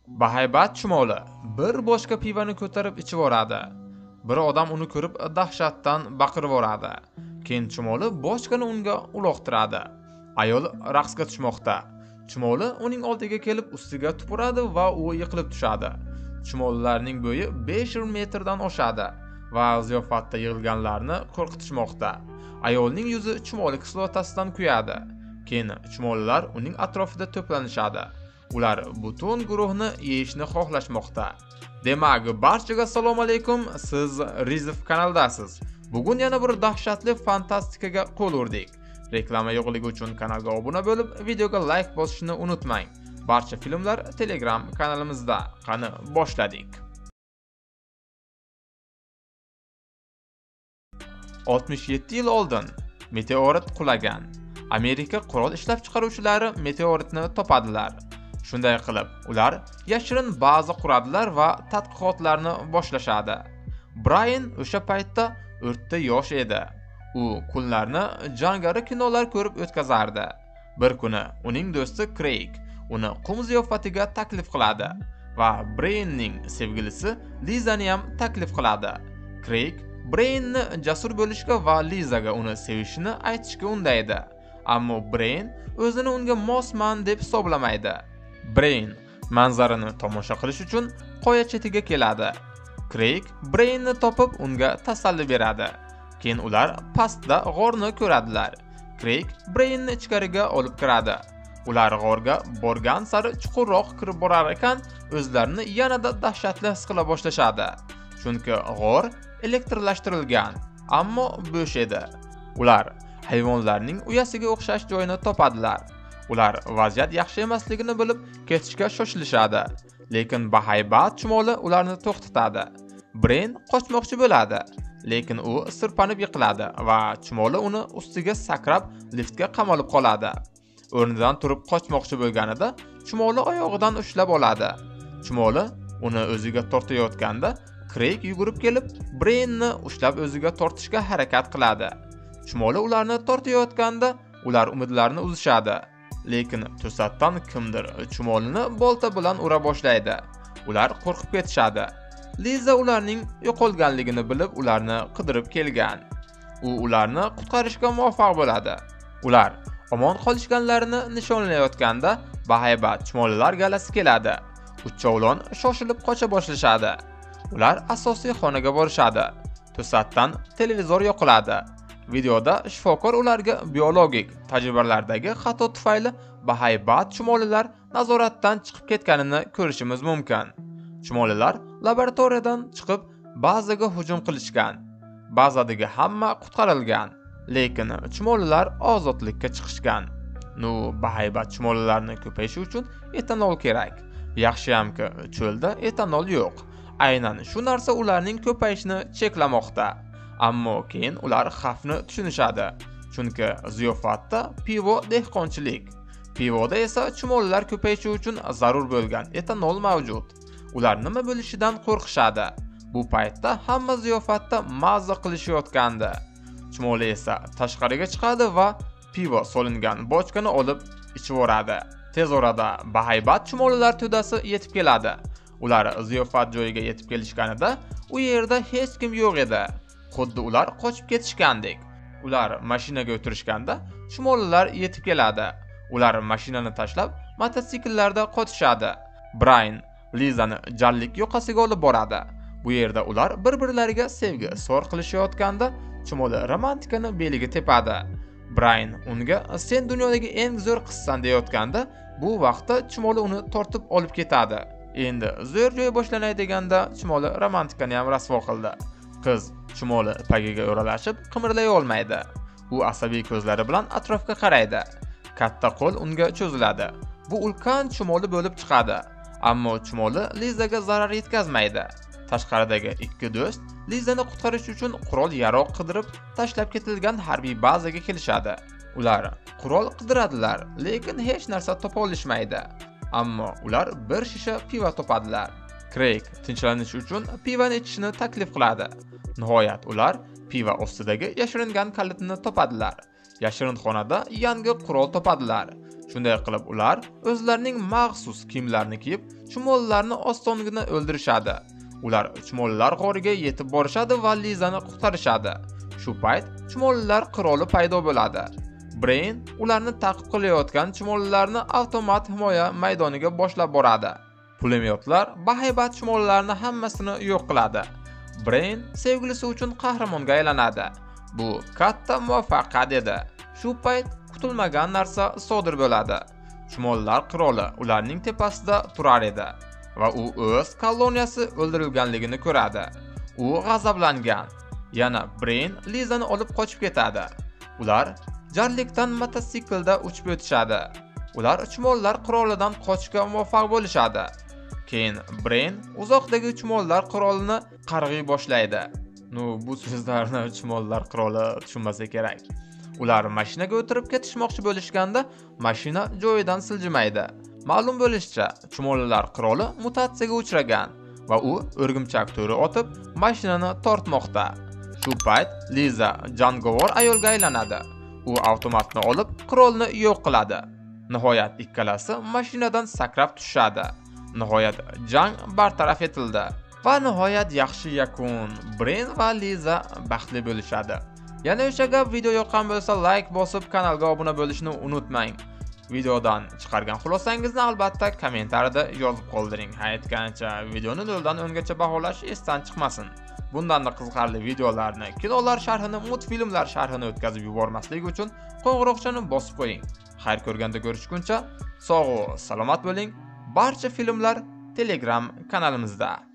Bahaybat chumoli bir boshqa pivani ko'tarib ichib yoradi. Bir odam uni ko'rib dahshatdan baqirib yoradi. Keyin chumoli boshqani unga uloqtiradi. Ayol raqsga tushmoqda. Chumoli uning oldiga kelib ustiga tupuradi va u yiqilib tushadi. Chumolilarning bo'yi 500 metrdan oshadi va ziyofatda yig'ilganlarni qo'rqitishmoqda. Ayolning yuzi chumoli kislotasidan kuyadi. Keyin chumolilar uning atrofida to'planishadi. Ular butun guruhni yeyishni xohlashmoqda. Demak, barchaga assalomu alaykum. Siz Rizov kanaldasiz. Bugun yana bir dahshatli fantastikaga qo'l urdik. Reklama yo'qligi uchun kanalga obuna bo'lib, videoga like bosishni unutmang. Barcha filmlar Telegram kanalimizda. Qani boshladik. 67 yil oldin meteorit qulagan. Amerika qurol ishlab chiqaruvchilari meteoritni topadilar. Shunday qilib, ular yashirin baza quradilar va tadqiqotlarni boshlashadi. Brian o'sha paytda 4 yosh edi. U kunlarni jangari kinolar ko'rib o'tkazardi. Bir kuni uning do'sti Craig uni qum ziyofatiga taklif qiladi va Brianning sevgilisi Lizani ham taklif qiladi. Craig Brianni jasur bo'lishga va Lizaga uni sevishini aytishga undaydi. Ammo Brian o'zini unga mosman deb hisoblamaydi. Brian manzarani tomosha qilish uchun qoya chetiga keladi. Craig Brianni topib unga tasalli beradi. Keyin ular pastda g'orni ko'radilar. Craig Brianni ichkariga olib kiradi. Ular g'orga borgan sari chuqurroq kirib borar ekan, o'zlarini yanada dahshatli his qila boshlashadi. Chunki g'or elektrlashtirilgan, ammo bo'sh edi. Ular hayvonlarning uyasiga o'xshash joyini topadilar. Ular vaziyat yaxshi emasligini bilib ketishga shoshilishadi, lekin bahaybat chumoli ularni to'xtatadi. Brian qochmoqchi bo'ladi, lekin u sirpanib yiqiladi va chumoli uni ustiga sakrab liftga qamalib qoladi. O'rnidan turib qochmoqchi bo'lganida chumoli oyog'idan ushlab oladi. Chumoli uni o'ziga tortayotganda Craig yugurib kelib Brianni ushlab o'ziga tortishga harakat qiladi. Chumoli ularni tortayotganda ular umidlarini uzishadi. Lekin to'satdan kimdir chumolini bolta bilan ura boshlaydi. Ular qo'rqib ketishadi. Liza ularning yo'qolganligini bilib ularni qidirib kelgan. U ularni qutqarishga muvaffaq bo'ladi. Ular omon qolishganlarini nishonlayotganda bahaybat chumolilar galasi keladi. Uchovlon shoshilib qocha boshlashadi. Ular asosiy xonaga borishadi. To'satdan televizor yoqiladi. Videoda shifokor ularga biologik tajribalardagi xato tufayli bahaybat chumolilar nazoratdan chiqib ketganini ko'rishimiz mumkin. Chumolilar laboratoriyadan chiqib bazaga hujum qilishgan. Bazadagi hamma qutqarilgan, lekin chumolilar ozodlikka chiqishgan. Bahaybat chumolilarni ko'payishi uchun etanol kerak. Yaxshiyamki, cho'lda etanol yo'q. Aynan shu narsa ularning ko'payishini cheklamoqda. Ammo keyin ular xavfni tushunishadi. Chunki ziyofatda pivo dehqonchilik. Pivoda esa chumolilar ko'payishi uchun zarur bo'lgan etanol mavjud. Ular nima bo'lishidan qo'rqishadi. Bu paytda hamma ziyofatda mazza qilishayotgandi. Chumoli esa tashqariga chiqadi va pivo solingan bochkani olib ichib yoradi. Tez orada bahaybat chumolilar to'dasi yetib keladi. Ular ziyofat joyiga yetib kelishganida u yerda hech kim yo'q edi. Xuddi ular qochib ketishgandek. Ular mashinaga o'tirishganda chumolilar yetib keladi. Ular mashinani tashlab mototsikllarda qochishadi. Brian Lizani jallik yoqasiga olib boradi. Bu yerda ular bir-birlariga sevgi so'r qilishayotganda chumoli romantikani beliga tepadi. Brian unga "Sen dunyodagi eng zo'r qizsan" deyotganda, bu vaqtda chumoli uni tortib olib ketadi. Endi zo'r joy boshlanay deganda chumoli romantikani ham rasvo qildi. Qiz chumoli pagiga o'ralashib qimirlay olmaydi. U asabiy ko'zlari bilan atrofga qaraydi. Katta qo'l unga cho'ziladi. Bu ulkan chumoli bo'lib chiqadi. Ammo chumoli Lizaga zarar yetkazmaydi. Tashqaridagi ikki do'st Lizani qutqarish uchun qurol-yaroq qidirib tashlab ketilgan harbiy bazaga kelishadi. Ular qurol qidiradilar, lekin hech narsa topa olishmaydi. Ammo ular bir shisha pivo topadilar. Craig tinchlanish uchun pivani ichishni taklif qiladi. Nihoyat ular pivo ostidagi yashiringan kalitni topadilar. Yashirin xonada yangi qurol topadilar. Shunday qilib ular o'zlarining maxsus kiyimlarini kiyib, chumollarni ostongina o'ldirishadi. Ular chumollar g'origa yetib borishadi va Lizani qutqarishadi. Shu payt chumollar qiroli paydo bo'ladi. Brain ularni ta'qib qilayotgan chumollarni avtomat himoya maydoniga boshlab boradi. Pulemyotlar bahaybat chumollarni hammasini yo'q qiladi. Brain sevgilisi uchun qahramonga aylanadi. Bu katta muvaffaqiyat edi. Shu payt kutilmagan narsa sodir bo'ladi. Chumollar qiroli ularning tepasida turar edi va u o'z koloniyasi o'ldirilganligini ko'radi. U g'azablangan. Yana Brain Lizani olib qochib ketadi. Ular jarlikdan mototsiklda uchib o'tishadi. Ular chumollar qirolidan qochishga muvaffaq bo'lishadi. Keyin Brain uzoqdagi chumollar qirolini qarg'iy boshlaydi. Bu so'zlarni chumollar qiroli tushunmasa kerak. Ular mashinaga o'tirib ketishmoqchi bo'lishganda, mashina joyidan siljimaydi. Ma'lum bo'lishicha, chumollar qiroli mutatsiyaga uchragan va u o'rgimchak to'ri otib, mashinani tortmoqda. Shu payt Liza jangovar ayolga aylanadi. U avtomatni olib, qirolni yo'q qiladi. Nihoyat ikkalasi mashinadan sakrab tushadi. Nihoyat jang bartaraf etildi. Va nihoyat yaxshi yakun. Brain va Liza baxtli bo'lishadi. Yana o'sha gap video yoqqan bo'lsa, like bosib, kanalga obuna bo'lishni unutmang. Videodan chiqargan xulosangizni albatta kommentariyada yozib qoldiring. Aytgancha, videoni 0 dan 10 gacha baholash esdan chiqmasin. Bundan da qiziqarli videolarni, kinolar sharhini, multfilmlar sharhini o'tkazib yubormaslik uchun qo'ng'iroqchani bosib qo'ying. Xayr ko'rganda ko'rishguncha, sog' va salomat bo'ling. Barcha filmlar Telegram kanalimizda.